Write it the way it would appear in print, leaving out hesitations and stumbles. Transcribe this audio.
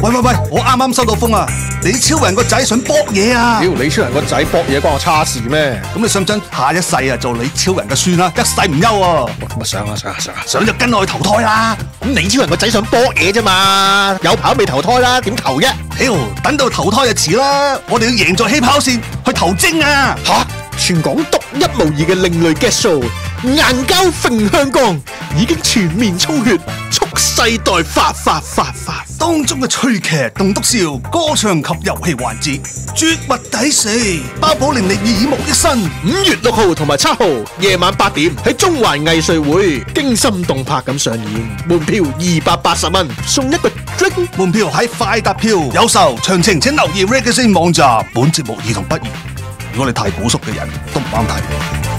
喂，我啱啱收到風啊！李超人個仔想搏嘢啊！ 屌，李超人個仔搏嘢關我叉事咩？ 咁你想唔想下一世啊做李超人嘅孫啊？一世唔憂啊！ 咁啊上啊！ 想就跟我去投胎啦！ 咁李超人個仔想搏嘢啫嘛，有跑未投胎啦，點投啫？ 屌，等到投胎就遲啦！我哋要贏在起跑線，去投精啊！ 吓！全港獨一無二嘅另類 guest show，硬膠揈香港已經全面充血，蓄勢待發！ 當中嘅趣劇、棟篤笑、歌唱及遊戲環節，絕無抵死，包保令你耳目一新。 5月6號同埋7號夜晚8點喺中環藝穗會驚心動魄咁上演，門票280蚊，送一個 drink。 門票喺快達票有售，詳情請留意 Reggae 網站。本節目兒童不宜，如果你太古縮嘅人都唔啱睇。